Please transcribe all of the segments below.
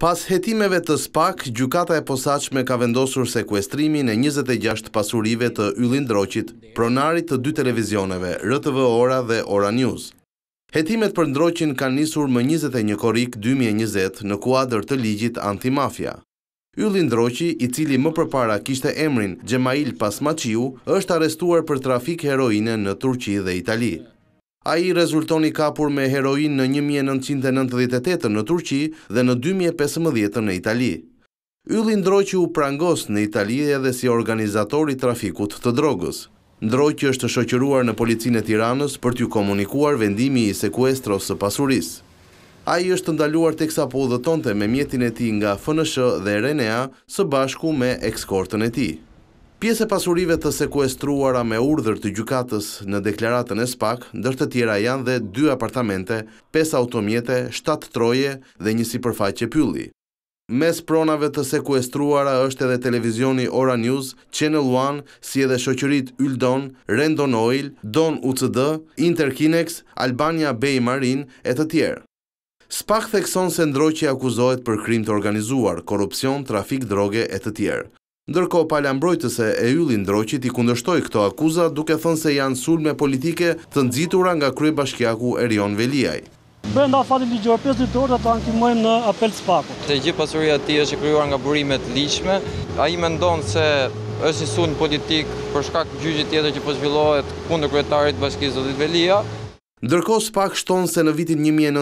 Pas hetimeve të SPAK, gjykata e posaçme ka vendosur sekuestrimin e 26 pasurive të Ylli Ndroqit, pronarit të 2 televizioneve, RTV Ora dhe Ora News. Hetimet për Ndroqin kanë nisur më 21 korrik 2020 në kuadër të ligjit antimafia. Ylli Ndroqi, i cili më përpara kishte emrin Gjemail Pasmaqiu, është arrestuar për trafik heroine në Turqi dhe Itali. Ai rezultoni kapur me heroin në 1998 në Turqi dhe në 2015 në Itali. Ylli Ndroqi u prangos në Itali edhe si organizator i trafikut të drogës. Ndroqi është shoqëruar në policinë e Tiranës për t'ju komunikuar vendimi i sekuestros së pasurisë. Ai është ndaluar teksa po udhëtonte me mjetin e tij nga FNSH dhe Renea së bashku me ekskortën e tij. Pjesë e pasurive të sekuestruara me urdhër të gjykatës në deklaratën e SPAK, ndër të tjera janë dhe 2 apartamente, 5 automjete, 7 troje dhe një sipërfaqe pylli. Mes pronave të sekuestruara është edhe televizioni Ora News, Channel One, si edhe shoqëritë Yldon, Rendon Oil, Don UCD, Interkinex, Albania Bay Marine e të tjerë. SPAK thekson se Ndroqi akuzohet për krim të organizuar, korrupsion, trafik droge e të tjerë. Ndërkohë pala mbrojtëse e Ylli Ndroqit i kundërshtoi këto akuza duke thënë se janë sulme politike të nxitura nga kryebashkiaku Erion Veliaj. Brenda afatit ligjor 5 ditor ata ankimojnë në apel SPAK-ut. Të gjithë pasuria e tij është krijuar nga burime të ligjshme. Ai mendon se është një sulm politik për shkak të gjyqit tjetër që po zhvillohet kundër kryetarit të bashkisë zotit Velia. Ndërkohë SPAK shton se në vitin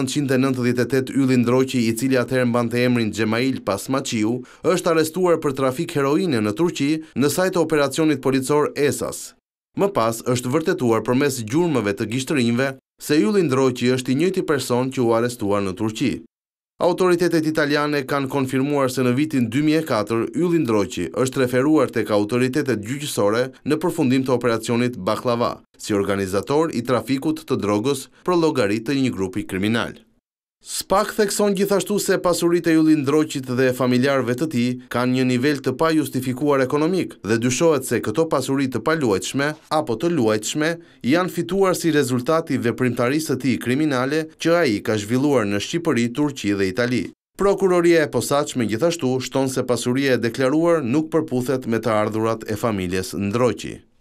1998 Ylli Ndroqi, i cili atëherë mbante emrin Gjemail Pasmaqiu, është arrestuar për trafik heroine në Turqi në sajt të operacionit policor ESAS. Më pas është vërtetuar përmes gjurmëve të gishtërinjve se Ylli Ndroqi është i njëjti person që u arrestuar në Turqi. Autoritetet italiane kanë konfirmuar se në vitin 2004 Ylli Ndroqi është referuar tek autoritetet gjyqësore në përfundim të operacionit Baklava, si organizator i trafikut të drogës për llogari të një grupi kriminal. SPAK thekson gjithashtu se pasuritë e Ylli Ndroqit dhe familjarëve të tij kanë një nivel të pajustifikuar ekonomik dhe dyshohet se këto pasuri të paluajtshme apo të luajtshme janë fituar si rezultat i veprimtarisë së tij kriminale që ai ka zhvilluar në Shqipëri, Turqi dhe Itali. Prokuroria e posaçme gjithashtu shton se pasuria e deklaruar nuk përputhet me të ardhurat e familjes Ndroqi.